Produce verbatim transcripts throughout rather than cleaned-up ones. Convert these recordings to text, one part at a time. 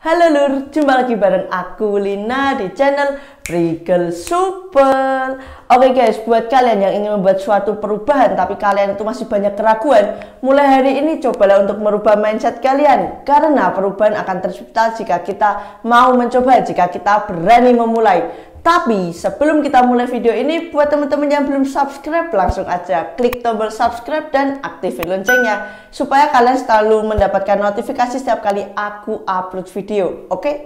Halo Lur, jumpa lagi bareng aku Lina di channel Regal Supel. Oke guys, buat kalian yang ingin membuat suatu perubahan tapi kalian itu masih banyak keraguan, mulai hari ini cobalah untuk merubah mindset kalian. Karena perubahan akan tercipta jika kita mau mencoba, jika kita berani memulai. Tapi sebelum kita mulai video ini, buat teman-teman yang belum subscribe, langsung aja klik tombol subscribe dan aktifin loncengnya supaya kalian selalu mendapatkan notifikasi setiap kali aku upload video. Oke? Okay?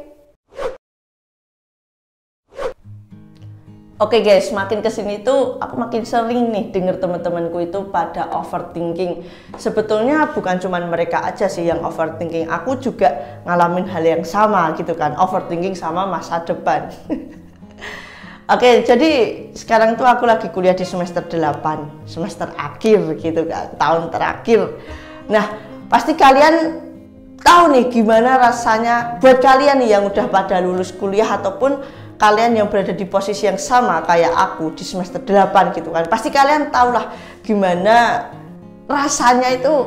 Oke okay guys, makin kesini tuh aku makin sering nih denger teman-temanku itu pada overthinking. Sebetulnya bukan cuma mereka aja sih yang overthinking, aku juga ngalamin hal yang sama gitu kan, overthinking sama masa depan. Oke, jadi sekarang tuh aku lagi kuliah di semester delapan, semester akhir gitu kan, tahun terakhir. Nah, pasti kalian tahu nih gimana rasanya buat kalian nih yang udah pada lulus kuliah ataupun kalian yang berada di posisi yang sama kayak aku di semester delapan gitu kan. Pasti kalian tahu lah gimana rasanya itu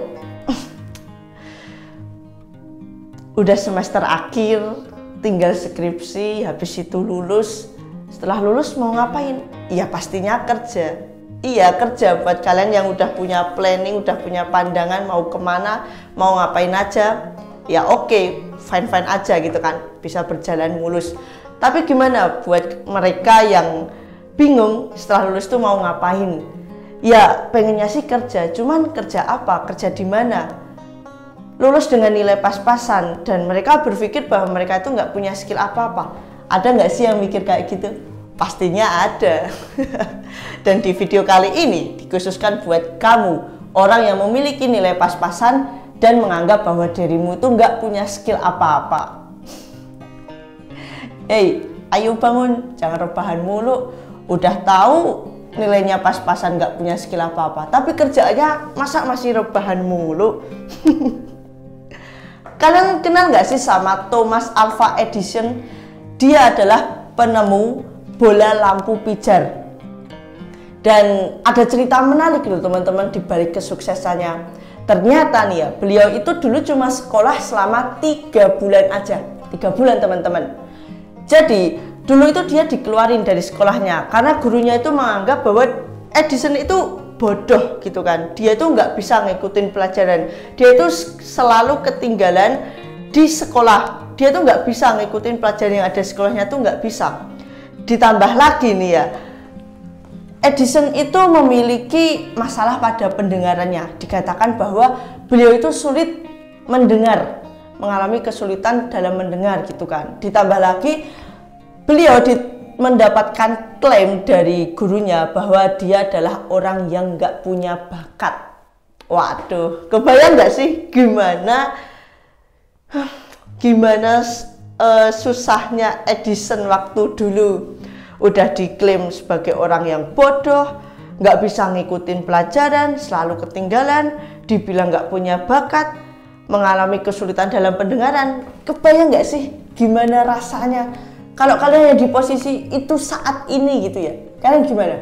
udah semester akhir, tinggal skripsi, habis itu lulus. Setelah lulus mau ngapain? Iya pastinya kerja. Iya kerja buat kalian yang udah punya planning, udah punya pandangan mau kemana, mau ngapain aja. Ya oke, okay, fine-fine aja gitu kan, bisa berjalan mulus. Tapi gimana buat mereka yang bingung setelah lulus tuh mau ngapain? Ya pengennya sih kerja, cuman kerja apa? Kerja di mana? Lulus dengan nilai pas-pasan dan mereka berpikir bahwa mereka itu nggak punya skill apa-apa. Ada nggak sih yang mikir kayak gitu? Pastinya ada. Dan di video kali ini dikhususkan buat kamu, orang yang memiliki nilai pas-pasan dan menganggap bahwa dirimu itu nggak punya skill apa-apa. Hei, ayo bangun, jangan rebahan mulu. Udah tahu nilainya pas-pasan nggak punya skill apa-apa, tapi kerjanya masa masih rebahan mulu? Kalian kenal nggak sih sama Thomas Alva Edison? Dia adalah penemu bola lampu pijar. Dan ada cerita menarik loh teman-teman di balik kesuksesannya. Ternyata nih ya, beliau itu dulu cuma sekolah selama tiga bulan aja. Tiga bulan teman-teman. Jadi dulu itu dia dikeluarin dari sekolahnya karena gurunya itu menganggap bahwa Edison itu bodoh gitu kan. Dia itu nggak bisa ngikutin pelajaran. Dia itu selalu ketinggalan di sekolah. Dia tuh nggak bisa ngikutin pelajaran yang ada di sekolahnya tuh nggak bisa. Ditambah lagi nih ya, Edison itu memiliki masalah pada pendengarannya. Dikatakan bahwa beliau itu sulit mendengar, mengalami kesulitan dalam mendengar gitu kan. Ditambah lagi beliau di, mendapatkan klaim dari gurunya bahwa dia adalah orang yang nggak punya bakat. Waduh, kebayang nggak sih gimana? Gimana uh, susahnya Edison waktu dulu udah diklaim sebagai orang yang bodoh, nggak bisa ngikutin pelajaran, selalu ketinggalan, dibilang nggak punya bakat, mengalami kesulitan dalam pendengaran. Kebayang nggak sih gimana rasanya kalau kalian yang di posisi itu saat ini gitu ya? Kalian gimana?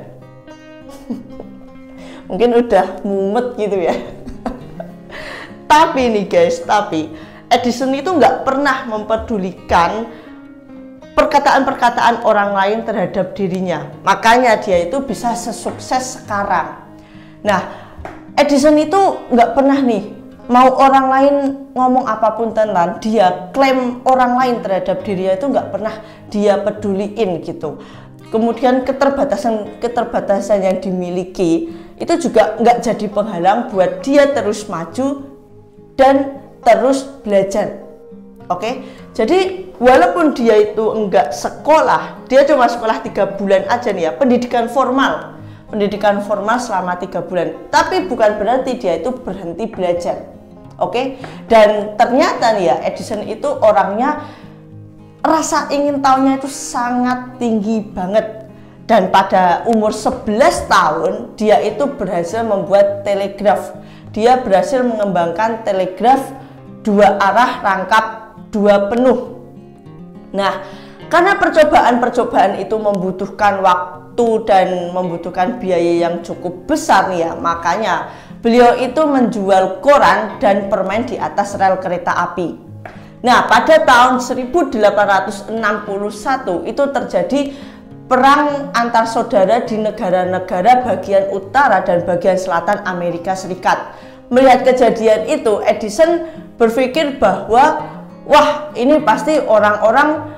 Mungkin udah mumet gitu ya. Tapi nih guys, tapi Edison itu nggak pernah mempedulikan perkataan-perkataan orang lain terhadap dirinya. Makanya dia itu bisa sesukses sekarang. Nah, Edison itu nggak pernah nih mau orang lain ngomong apapun tentang dia, klaim orang lain terhadap dirinya itu nggak pernah dia peduliin gitu. Kemudian keterbatasan keterbatasan yang dimiliki itu juga nggak jadi penghalang buat dia terus maju dan terus belajar. Oke, jadi walaupun dia itu enggak sekolah, dia cuma sekolah tiga bulan aja nih ya, pendidikan formal, pendidikan formal selama tiga bulan. Tapi bukan berarti dia itu berhenti belajar. Oke, dan ternyata nih ya, Edison itu orangnya rasa ingin tahunya itu sangat tinggi banget. Dan pada umur sebelas tahun dia itu berhasil membuat telegraf. Dia berhasil mengembangkan telegraf dua arah rangkap dua penuh. Nah, karena percobaan-percobaan itu membutuhkan waktu dan membutuhkan biaya yang cukup besar nih ya, makanya beliau itu menjual koran dan permen di atas rel kereta api. Nah, pada tahun seribu delapan ratus enam puluh satu itu terjadi perang antar saudara di negara-negara bagian utara dan bagian selatan Amerika Serikat. Melihat kejadian itu, Edison berpikir bahwa wah, ini pasti orang-orang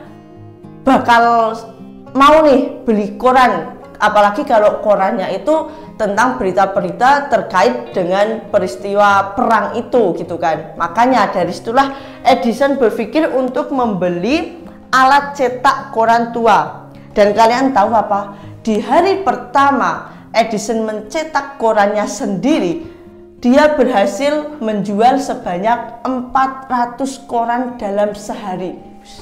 bakal mau nih beli koran, apalagi kalau korannya itu tentang berita-berita terkait dengan peristiwa perang itu gitu kan. Makanya dari situlah Edison berpikir untuk membeli alat cetak koran tua. Dan kalian tahu apa? Di hari pertama Edison mencetak korannya sendiri, dia berhasil menjual sebanyak empat ratus koran dalam sehari.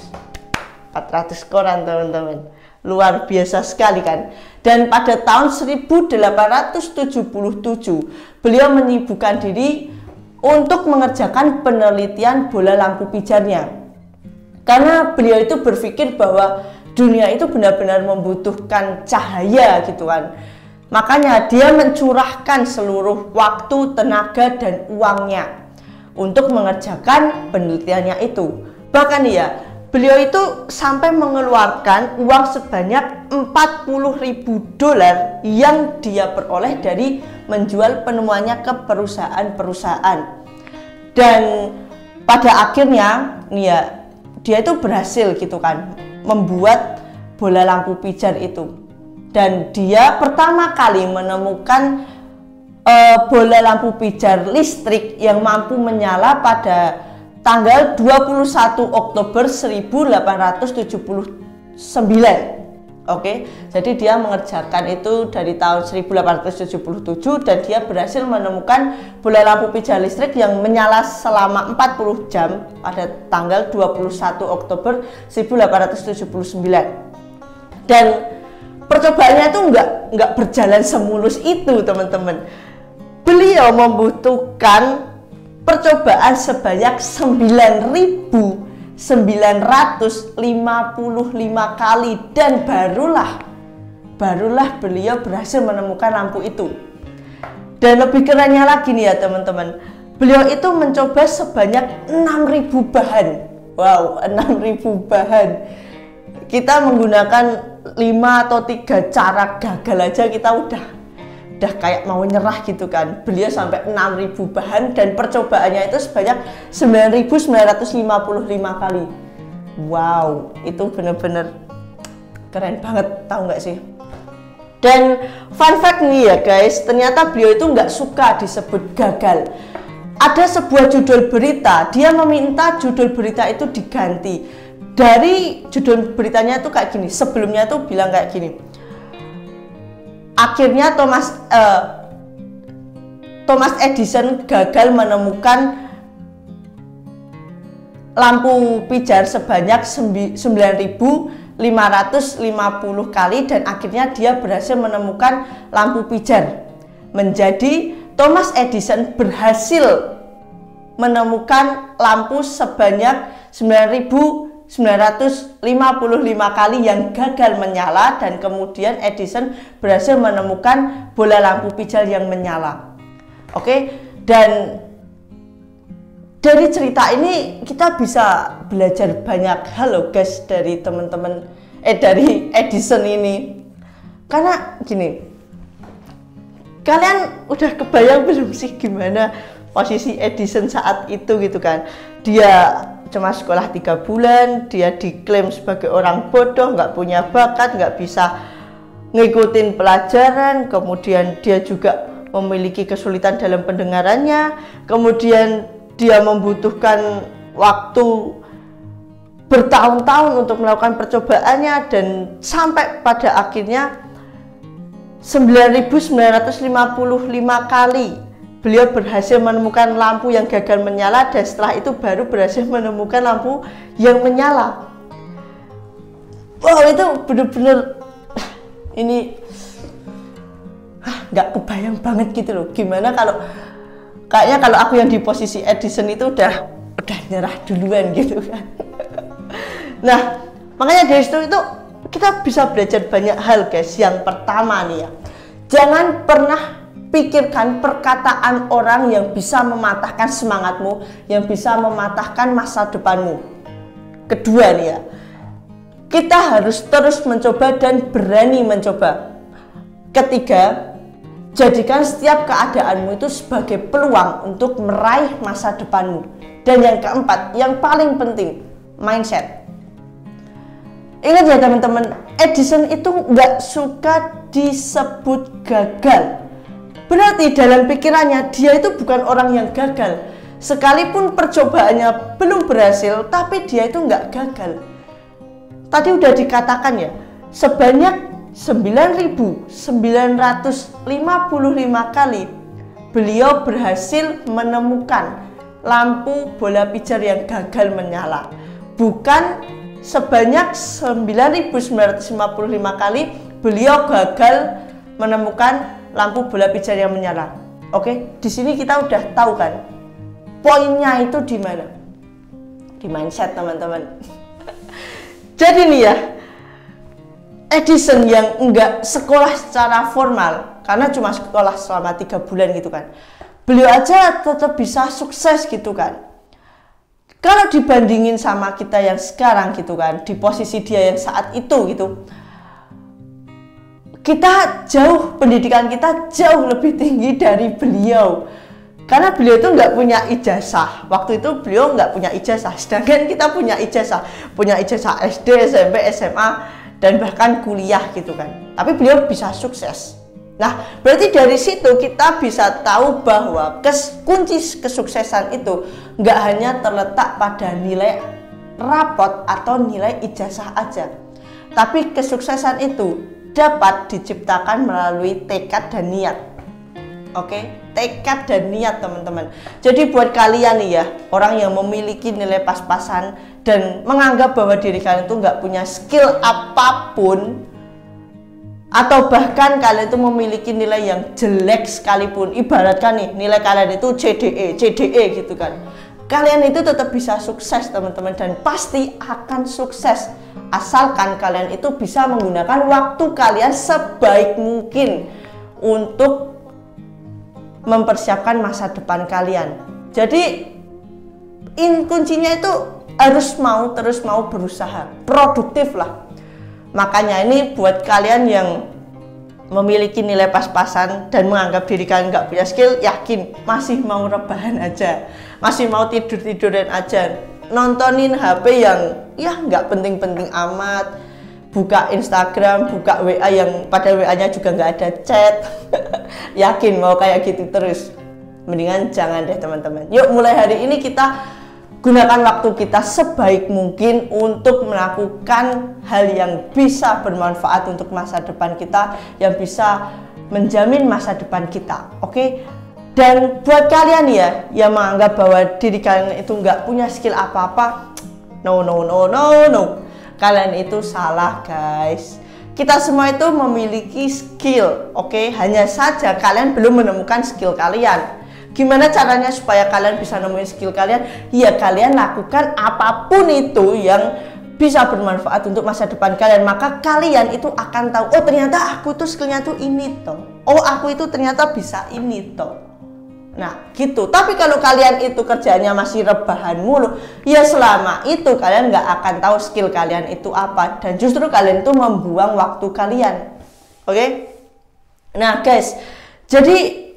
empat ratus koran teman-teman, luar biasa sekali kan. Dan pada tahun seribu delapan ratus tujuh puluh tujuh beliau menyibukkan diri untuk mengerjakan penelitian bola lampu pijarnya, karena beliau itu berpikir bahwa dunia itu benar-benar membutuhkan cahaya gitu kan. Makanya dia mencurahkan seluruh waktu, tenaga, dan uangnya untuk mengerjakan penelitiannya itu. Bahkan ya, beliau itu sampai mengeluarkan uang sebanyak empat puluh ribu dolar yang dia peroleh dari menjual penemuannya ke perusahaan-perusahaan. Dan pada akhirnya nih ya, dia itu berhasil gitu kan membuat bola lampu pijar itu. Dan dia pertama kali menemukan uh, bola lampu pijar listrik yang mampu menyala pada tanggal dua puluh satu Oktober seribu delapan ratus tujuh puluh sembilan. Oke, jadi dia mengerjakan itu dari tahun seribu delapan ratus tujuh puluh tujuh dan dia berhasil menemukan bola lampu pijar listrik yang menyala selama empat puluh jam pada tanggal dua puluh satu Oktober seribu delapan ratus tujuh puluh sembilan. Dan percobaannya itu nggak nggak berjalan semulus itu teman-teman. Beliau membutuhkan percobaan sebanyak sembilan ribu sembilan ratus lima puluh lima kali dan barulah barulah beliau berhasil menemukan lampu itu. Dan lebih kerennya lagi nih ya teman-teman, beliau itu mencoba sebanyak enam ribu bahan. Wow, enam ribu bahan. Kita menggunakan lima atau tiga cara gagal aja kita udah udah kayak mau nyerah gitu kan. Beliau sampai enam ribu bahan dan percobaannya itu sebanyak sembilan ribu sembilan ratus lima puluh lima kali. Wow, itu bener-bener keren banget, tahu nggak sih? Dan fun fact nih ya guys, ternyata beliau itu nggak suka disebut gagal. Ada sebuah judul berita, dia meminta judul berita itu diganti. Dari judul beritanya itu kayak gini, sebelumnya tuh bilang kayak gini. Akhirnya Thomas uh, Thomas Edison gagal menemukan lampu pijar sebanyak sembilan ribu lima ratus lima puluh kali dan akhirnya dia berhasil menemukan lampu pijar. Menjadi Thomas Edison berhasil menemukan lampu sebanyak sembilan ribu sembilan ratus lima puluh lima kali yang gagal menyala dan kemudian Edison berhasil menemukan bola lampu pijar yang menyala. Oke, dan dari cerita ini kita bisa belajar banyak hal loh guys dari teman-teman eh dari Edison ini. Karena gini, kalian udah kebayang belum sih gimana posisi Edison saat itu gitu kan? Dia cuma sekolah tiga bulan, dia diklaim sebagai orang bodoh, nggak punya bakat, nggak bisa ngikutin pelajaran, kemudian dia juga memiliki kesulitan dalam pendengarannya, kemudian dia membutuhkan waktu bertahun-tahun untuk melakukan percobaannya dan sampai pada akhirnya sembilan ribu sembilan ratus lima puluh lima kali beliau berhasil menemukan lampu yang gagal menyala dan setelah itu baru berhasil menemukan lampu yang menyala. Wow, itu bener-bener ini nggak kebayang banget gitu loh. Gimana kalau kayaknya kalau aku yang di posisi Edison itu udah udah nyerah duluan gitu kan. Nah, makanya dari situ itu kita bisa belajar banyak hal guys. Yang pertama nih ya, jangan pernah pikirkan perkataan orang yang bisa mematahkan semangatmu, yang bisa mematahkan masa depanmu. Kedua nih ya, kita harus terus mencoba dan berani mencoba. Ketiga, jadikan setiap keadaanmu itu sebagai peluang untuk meraih masa depanmu. Dan yang keempat, yang paling penting, mindset. Ingat ya teman-teman, Edison itu nggak suka disebut gagal. Berarti dalam pikirannya dia itu bukan orang yang gagal. Sekalipun percobaannya belum berhasil, tapi dia itu nggak gagal. Tadi udah dikatakan ya, sebanyak sembilan ribu sembilan ratus lima puluh lima kali beliau berhasil menemukan lampu bola pijar yang gagal menyala. Bukan sebanyak sembilan ribu sembilan ratus lima puluh lima kali beliau gagal menemukan lampu bola pijar yang menyala. Oke, di sini kita udah tahu kan poinnya itu di mana? Di mindset teman-teman. Jadi nih ya, Edison yang enggak sekolah secara formal, karena cuma sekolah selama tiga bulan gitu kan, beliau aja tetap bisa sukses gitu kan. Kalau dibandingin sama kita yang sekarang gitu kan, di posisi dia yang saat itu gitu, kita jauh, pendidikan kita jauh lebih tinggi dari beliau. Karena beliau itu nggak punya ijazah. Waktu itu beliau nggak punya ijazah, sedangkan kita punya ijazah. Punya ijazah S D, S M P, S M A, dan bahkan kuliah gitu kan. Tapi beliau bisa sukses. Nah, berarti dari situ kita bisa tahu bahwa kes, kunci kesuksesan itu nggak hanya terletak pada nilai rapot atau nilai ijazah aja. Tapi kesuksesan itu dapat diciptakan melalui tekad dan niat. Oke, tekad dan niat teman-teman. Jadi buat kalian nih ya, orang yang memiliki nilai pas-pasan dan menganggap bahwa diri kalian itu nggak punya skill apapun, atau bahkan kalian itu memiliki nilai yang jelek sekalipun, ibaratkan nih nilai kalian itu C D E, C D E gitu kan, kalian itu tetap bisa sukses teman-teman, dan pasti akan sukses asalkan kalian itu bisa menggunakan waktu kalian sebaik mungkin untuk mempersiapkan masa depan kalian. Jadi in kuncinya itu harus mau, terus mau berusaha, produktif lah. Makanya ini buat kalian yang memiliki nilai pas-pasan dan menganggap diri kalian nggak punya skill, yakin masih mau rebahan aja, masih mau tidur-tiduran aja, nontonin H P yang ya nggak penting-penting amat, buka Instagram, buka W A yang pada W A-nya juga nggak ada chat. Yakin mau kayak gitu terus? Mendingan jangan deh teman-teman. Yuk mulai hari ini kita gunakan waktu kita sebaik mungkin untuk melakukan hal yang bisa bermanfaat untuk masa depan kita, yang bisa menjamin masa depan kita. Oke? Dan buat kalian ya yang menganggap bahwa diri kalian itu nggak punya skill apa-apa, no no no no no. Kalian itu salah guys. Kita semua itu memiliki skill, oke? Okay? Hanya saja kalian belum menemukan skill kalian. Gimana caranya supaya kalian bisa nemuin skill kalian? Ya kalian lakukan apapun itu yang bisa bermanfaat untuk masa depan kalian. Maka kalian itu akan tahu, oh ternyata aku tuh skillnya tuh ini toh. Oh aku itu ternyata bisa ini toh. Nah gitu. Tapi kalau kalian itu kerjanya masih rebahan mulu, ya selama itu kalian nggak akan tahu skill kalian itu apa, dan justru kalian itu membuang waktu kalian. Oke? Okay? Nah guys, jadi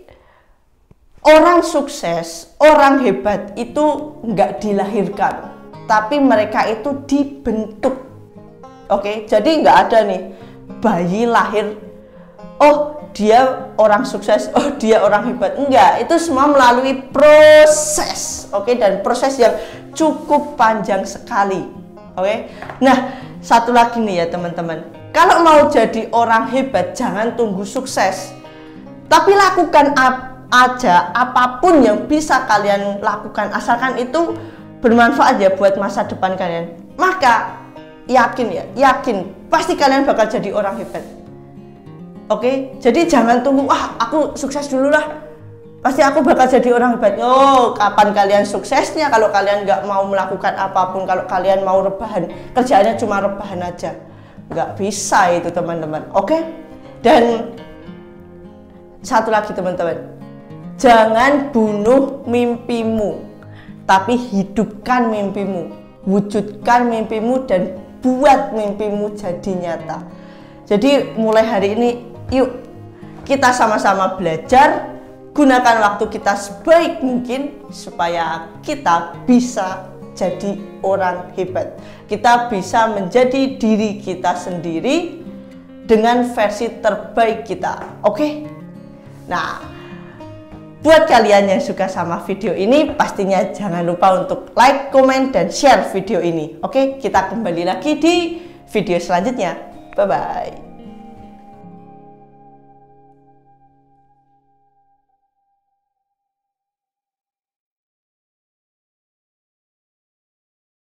orang sukses, orang hebat itu nggak dilahirkan, tapi mereka itu dibentuk. Oke? Okay? Jadi nggak ada nih bayi lahir, oh dia orang sukses, oh dia orang hebat. Enggak, itu semua melalui proses. Oke, dan proses yang cukup panjang sekali. Oke, nah satu lagi nih ya teman-teman, kalau mau jadi orang hebat jangan tunggu sukses, tapi lakukan ap aja apapun yang bisa kalian lakukan, asalkan itu bermanfaat ya buat masa depan kalian. Maka yakin ya, yakin pasti kalian bakal jadi orang hebat. Oke, jadi jangan tunggu, wah aku sukses dulu lah, pasti aku bakal jadi orang hebat. Oh, kapan kalian suksesnya kalau kalian nggak mau melakukan apapun, kalau kalian mau rebahan, kerjaannya cuma rebahan aja, nggak bisa itu teman-teman. Oke, dan satu lagi teman-teman, jangan bunuh mimpimu, tapi hidupkan mimpimu, wujudkan mimpimu dan buat mimpimu jadi nyata. Jadi mulai hari ini yuk kita sama-sama belajar, gunakan waktu kita sebaik mungkin supaya kita bisa jadi orang hebat. Kita bisa menjadi diri kita sendiri dengan versi terbaik kita. Oke? Nah, buat kalian yang suka sama video ini, pastinya jangan lupa untuk like, komen, dan share video ini. Oke? Kita kembali lagi di video selanjutnya. Bye-bye.